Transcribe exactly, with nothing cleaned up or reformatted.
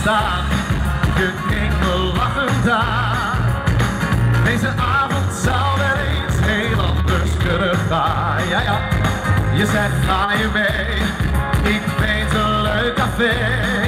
staan. Je keek me lachend aan. Deze avond zou wel eens heel anders kunnen gaan. Ja, ja, je zegt ga je mee, ik weet een leuk café.